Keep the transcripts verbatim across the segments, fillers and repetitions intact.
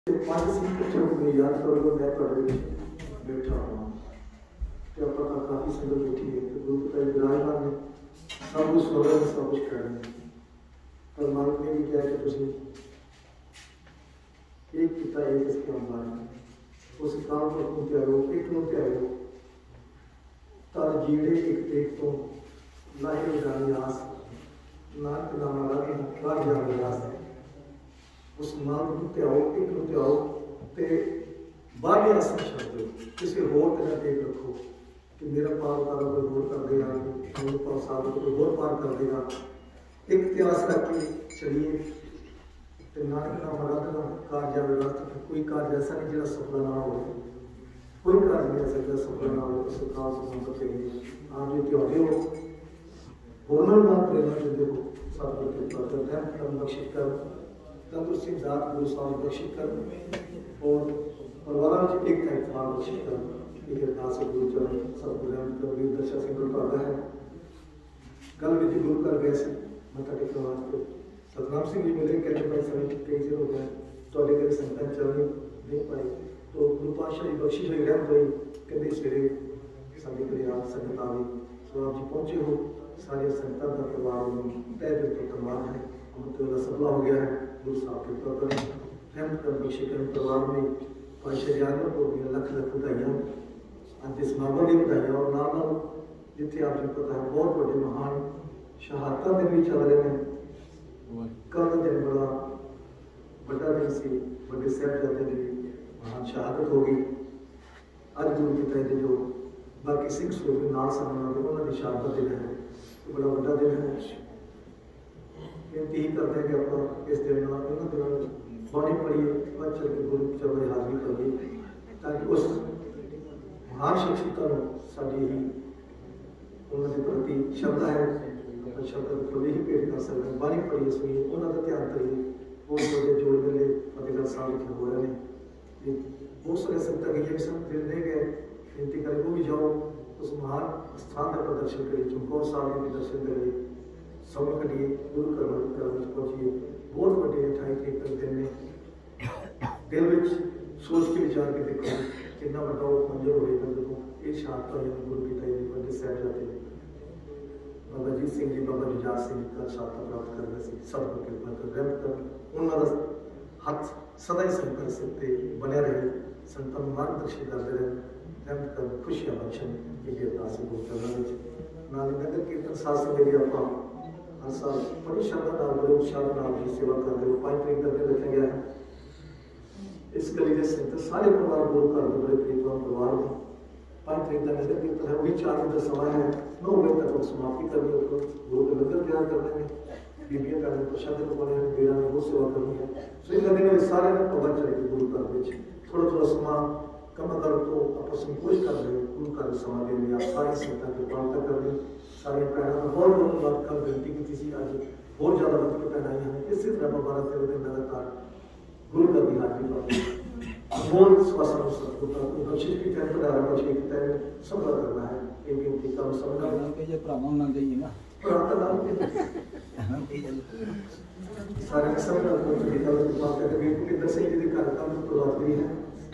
पांच सिंह याद करो मैं थोड़े बैठा हुआ तो आप काफ़ी संगत बैठी है तो गुरु पिता विराजमान ने सब कुछ हो रहा है, सब कुछ कर रहे हैं। पर मालिक ने भी क्या कि तुम एक पिता एक इसके अंबार उस काम को तुम प्यारो एक तुम प्यारो तर जीड़े एक एक तो लाहे जानी आस नाक नाम लग लग जानी आस उस नाम को त्याओ एक को त्याओ ते बाहर आसन छड्ड दो किसी होर तरह देख रखो कि मेरा पार पार कोई होर कर देगा मेरे पार साथ कोई होर पार कर देगा एक इतिहास रख के चलिए तो नानक नाम आराधना कार्य जावेगा तो कोई कार्य ऐसा नहीं जो सफल ना हो कोई कार्य नहीं ऐसा जो सफल ना हो तो काल से करेंगे आप जो त्योहार हो होनर बात प्रेरणा देखो सब के प्रति धर्म बख्शिश कर तंदुरुस्ती दात गुरु साहब बख्शिश कर और परिवार में एक का इतमाम बख्शिश कर एक अरदास से गुरु चरण सब गुरु कबीर दशा से गुरु पाता है कल विधि गुरु कर गए से मथा टेकने वास्ते सतनाम सिंह जी मिले कहते भाई समय कई दिन हो गए तो अभी कभी संतान चलने नहीं पाए तो गुरु पातशाह जी बख्शिश हुई रहम हुई कहते सवेरे साढ़े घरे आप संगत आ गई तो आप जी पहुंचे हो सारे संतान का परिवार तय दिल तो तमाम है अमृत सफला हो गया है गुरु साहब के प्रकार रहमत कर बख्शे कर परिवार में पातशाह जी को भी लख लख बधाइयां आज इस मामले की बधाइयां और नाल नाल जिथे आप जी पता है बहुत बड़े महान शहादत दिन भी चल रहे हैं कल दिन बड़ा बड़ा दिन से बड़े साहिबजादे की महान शहादत होगी अज गुरु पिता जी जो बाकी सिख सूबे नाल सामने उन्होंने शहादत दिन है तो बड़ा बड़ा दिन है बेनती ही करते हैं कि आप इस दिन इन्होंने दिनों बाणी पढ़िए बच चल के गुरु चरण हाजिरी करिए ताकि उस महान शख्सियत को साड़ी ही उन्होंने प्रति शब्द है अपने शब्द को ही भेंट कर सकते हैं बाणी पढ़िए सुनिए उन्होंने ध्यान करिए बहुत बड़े जोड़ मेले फतेहगढ़ साहब लिखे हो रहे हैं बहुत सारे संत ये भी संत फिर रह गए बेनती करें वो भी जाओ उस महान स्थान का प्रदर्शन करिए चमकौर साहब के दर्शन करिए समय करिए गुरु करम करम पहुंचिए बहुत बड़े अठाई तरीक तक दिन में दिल में सोच के विचार के देखो कितना बड़ा मंजर होगा देखो ये शहादत है गुरु पिता जी बड़े साहिबजादे बाबा जीत सिंह जी बाबा जुझार सिंह का शहादत प्राप्त कर रहे सब को कृपा कर रहमत कर उन्होंने हाथ सदा ही संकर से बने रहे संतान मार्गदर्शन करते रहे रहमत कर खुशियां बख्शन ये अरदास से गुरु चरणों नाल नगर कीर्तन साथ संग जी आप हर साल बड़ी श्रद्धा नाल बड़े उत्साह नाल जी सेवा करते हो पांच तरीक तक रखा गया है इस गली के संत सारे परिवार गुरु घर के बड़े प्रीतम परिवार में पांच तरीक तक नगर कीर्तन है वही चार बजे का समय है नौ बजे तक हम समाप्ति करनी है गुरु के लंगर तैयार कर देंगे बीबियां करने प्रसाद पकाने हैं बेड़ा में वो सेवा करनी है सो इन दिन में सारे ने पवन चढ़े गुरु घर में थोड़ा थोड़ा समय कम कर तो आप संकोच कर रहे गुरु घर समय देने में आप सारी संतां की पालना कर रहे सारे भैनों का बहुत बहुत बात कर बेनती की थी अज बहुत ज़्यादा वक्त पैदा हैं इसी तरह बारह तेरह दिन लगातार गुरु घर की हाजिरी पाते बहुत स्वास्थ्य सतगुरु बख्शिश की तैन पधारा बख्शिश की तैन सफल करना है ये बेनती का समझा के भरावां नाल जाइए ना सारे समझा को तरीका बात करके भी भुपिंदर सिंह जी के घर का शुरुआत हुई है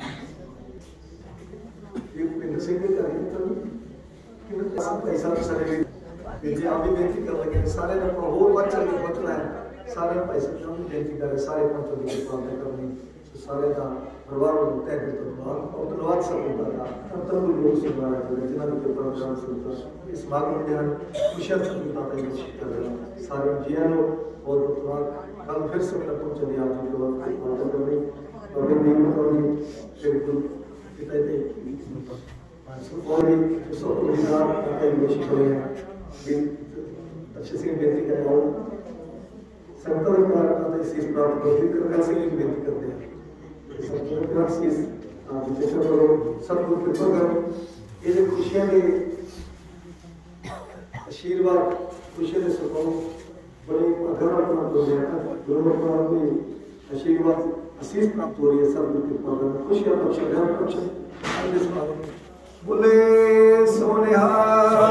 ये भुपिंदर सिंह के घर ही तो पैसा सारे जी आप भी बेनती कर लगे सारे ने अपना होर बच चल के पहुंचना है सारे पैसे जो भी बेनती करे सारे पहुंचने की प्रार्थना करनी सारे का परिवार को तय कर तो और धन्यवाद सब का तब तक लोग से द्वारा जुड़े जिन्होंने के प्रोग्राम से इस बात में ध्यान खुशियां सब बातें कर रहे हैं सारे जिया लो और धन्यवाद कल फिर से मेरा पहुंच दिया आप जी को बात कर रही और भी नहीं करूंगी फिर गुरु पिता जी और भी सब परिवार का कोशिश हो रही है अच्छे से बेनती करें और संकल्प प्रार्थना इस प्राप्त करते कर से भी बेनती करते हैं संकल्प से आप जैसे करो सतगुरु कृपा करो ये जो खुशियां के आशीर्वाद खुशियां के सुखों बड़े अगर अपना तो गुरु भगवान की आशीर्वाद आशीष प्राप्त हो रही है सतगुरु कृपा करो खुशियां बख्शे रहमत बख्शे बोले सोनिहार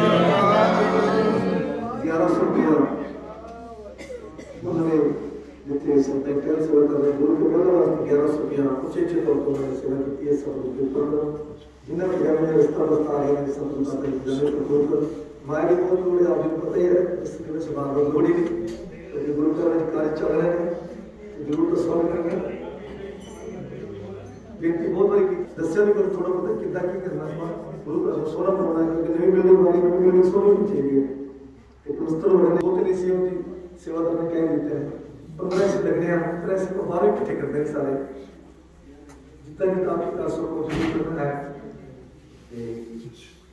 ग्यारह सौ उन्होंने जितने संतान पहले सेवा कर रहे गुरु के बोला वास्ते ग्यारह सौ रुपया उच्चे उच्चे तौर पर उन्होंने सेवा की है। सब उनके ऊपर जिन्हें भी हमें रिश्ता बस्ता आ गया सब उनका जमीन पर गुरु कर मायरे बहुत लोग आपको पता ही है इसके लिए सवाल बहुत लोड़ी नहीं तो गुरु का कार्य चल रहे हैं जरूर तो सॉल्व करेंगे। व्यक्ति बहुत बड़ी दस्या भी कर थोड़ा बहुत कितना की करना गुरु का सोना बनाना है क्योंकि नई बिल्डिंग वाली नई बिल्डिंग सोना भी चाहिए तो प्लस्तर होने दो तीन सेवा सेवा करने क्या देते हैं पंद्रह से लगने हैं पंद्रह से तो बारह इकट्ठे करते हैं सारे जितना भी काम कर सको करना है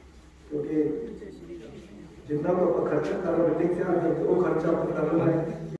क्योंकि जितना को खर्चा कर बिल्डिंग से आ गया तो वो खर्चा कर रहा है।